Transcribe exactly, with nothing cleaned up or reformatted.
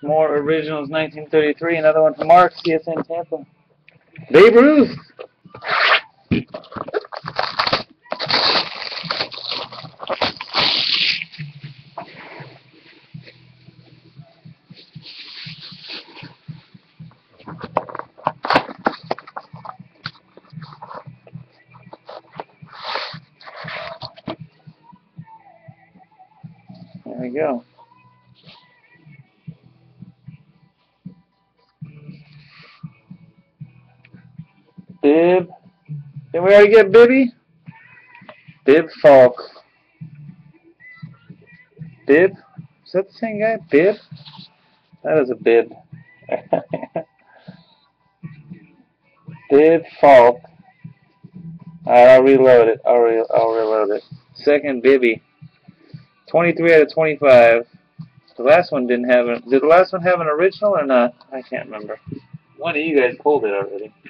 More originals, nineteen thirty-three. Another one from Mark, C S N Tampa. Babe Ruth. There we go. Bib. Did we already get Bibby? Bib Falk. Bib? Is that the same guy? Bib? That is a bib. Bib Falk. Alright, I'll reload it. I'll, re I'll reload it. Second Bibby. twenty-three out of twenty-five. The last one didn't have it. Did the last one have an original or not? I can't remember. One of you guys pulled it already.